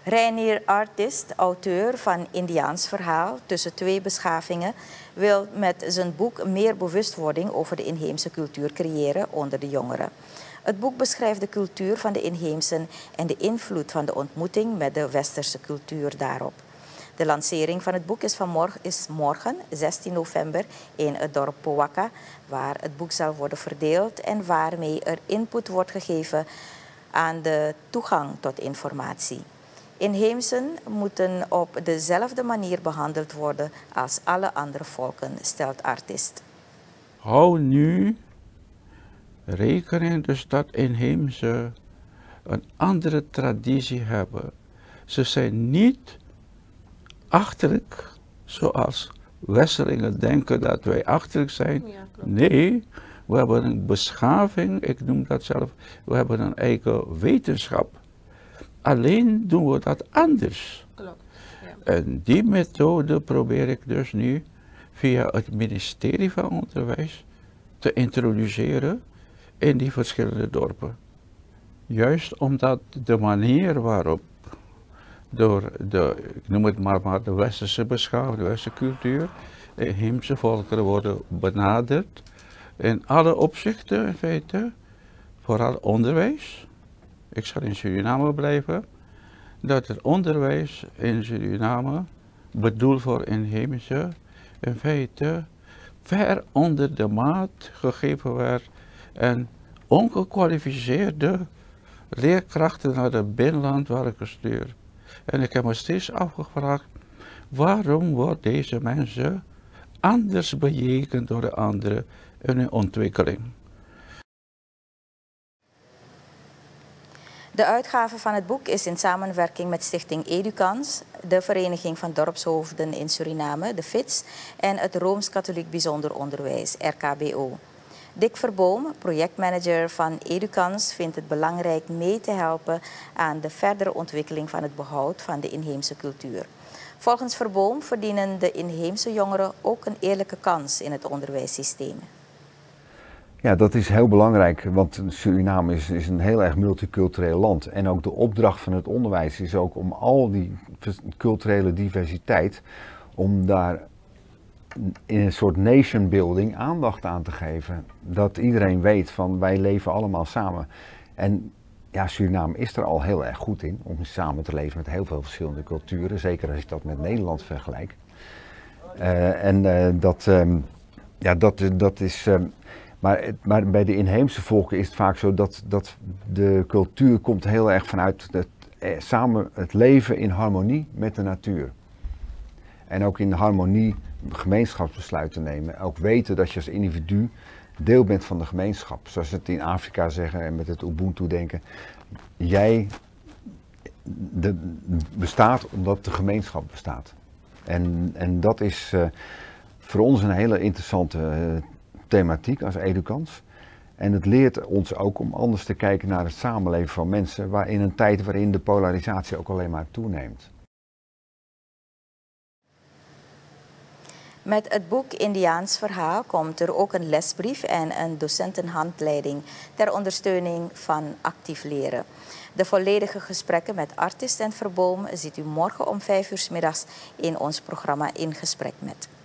Reinier Artist, auteur van Indiaans verhaal tussen twee beschavingen, wil met zijn boek meer bewustwording over de inheemse cultuur creëren onder de jongeren. Het boek beschrijft de cultuur van de inheemsen en de invloed van de ontmoeting met de westerse cultuur daarop. De lancering van het boek is morgen, 16 november, in het dorp Powaka, waar het boek zal worden verdeeld en waarmee er input wordt gegeven aan de toegang tot informatie. Inheemsen moeten op dezelfde manier behandeld worden als alle andere volken, stelt Artist. Hou nu rekening dus dat inheemse een andere traditie hebben. Ze zijn niet achterlijk zoals Westerlingen denken dat wij achterlijk zijn. Ja, nee, we hebben een beschaving, ik noem dat zelf, we hebben een eigen wetenschap. Alleen doen we dat anders. Klopt. Ja. En die methode probeer ik dus nu via het ministerie van Onderwijs te introduceren in die verschillende dorpen. Juist omdat de manier waarop door de, ik noem het maar de westerse beschaving, de westerse cultuur, de inheemse volkeren worden benaderd in alle opzichten in feite, vooral onderwijs. Ik zal in Suriname blijven, dat het onderwijs in Suriname, bedoeld voor inheemse, in feite ver onder de maat gegeven werd en ongekwalificeerde leerkrachten naar het binnenland waren gestuurd. En ik heb me steeds afgevraagd, waarom worden deze mensen anders bejegend door de anderen in hun ontwikkeling? De uitgave van het boek is in samenwerking met Stichting Edukans, de Vereniging van Dorpshoofden in Suriname, de FITS, en het Rooms-Katholiek Bijzonder Onderwijs, RKBO. Dick Verboom, projectmanager van Edukans, vindt het belangrijk mee te helpen aan de verdere ontwikkeling van het behoud van de inheemse cultuur. Volgens Verboom verdienen de inheemse jongeren ook een eerlijke kans in het onderwijssysteem. Ja, dat is heel belangrijk, want Suriname is een heel erg multicultureel land. En ook de opdracht van het onderwijs is ook om al die culturele diversiteit, om daar in een soort nation building aandacht aan te geven. Dat iedereen weet van wij leven allemaal samen. En ja, Suriname is er al heel erg goed in om samen te leven met heel veel verschillende culturen. Zeker als ik dat met Nederland vergelijk. Dat is... Maar bij de inheemse volken is het vaak zo dat de cultuur komt heel erg vanuit samen het leven in harmonie met de natuur. En ook in harmonie gemeenschapsbesluiten nemen. Ook weten dat je als individu deel bent van de gemeenschap. Zoals ze het in Afrika zeggen en met het Ubuntu denken. Jij bestaat omdat de gemeenschap bestaat. En dat is voor ons een hele interessante thematiek als Edukans. En het leert ons ook om anders te kijken naar het samenleven van mensen in een tijd waarin de polarisatie ook alleen maar toeneemt. Met het boek Indiaans verhaal komt er ook een lesbrief en een docentenhandleiding ter ondersteuning van actief leren. De volledige gesprekken met Artist en Verboom ziet u morgen om 5 uur 's middags in ons programma In Gesprek Met.